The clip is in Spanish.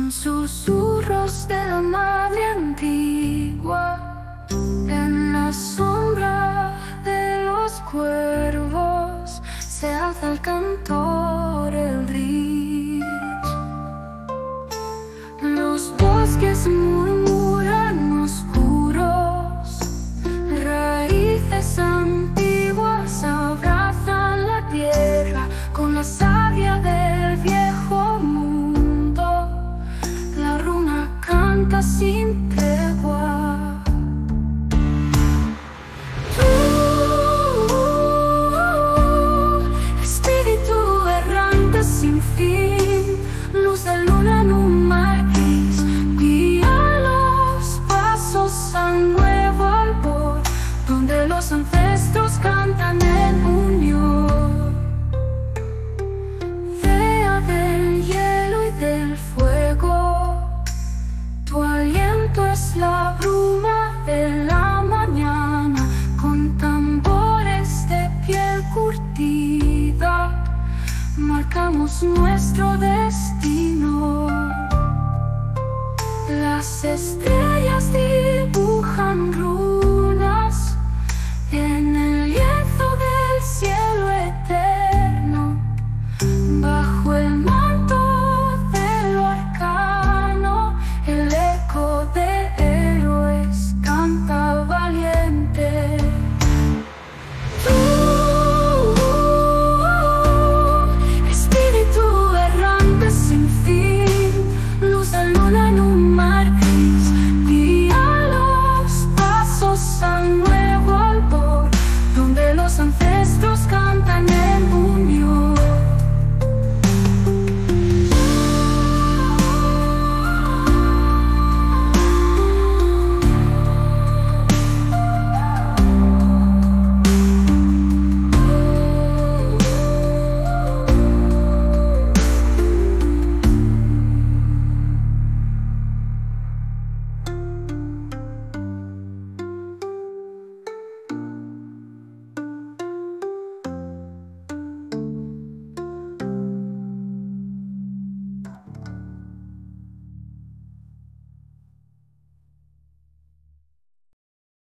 Susurros de la madre antigua, en la sombra de los cuervos se alza el cantor, el río. Los bosques murmuran oscuros, raíces antiguas abrazan la tierra con la savia del viejo mundo. La runa canta sin tregua. Tú, espíritu errante sin fin, luz de luna en un mar gris, guía los pasos al nuevo albor, donde los ancestros cantan en unión. Fea del hielo y del fuego, tu aliento es la bruma de la mañana, con tambores de piel curtida marcamos nuestro destino. Las estrellas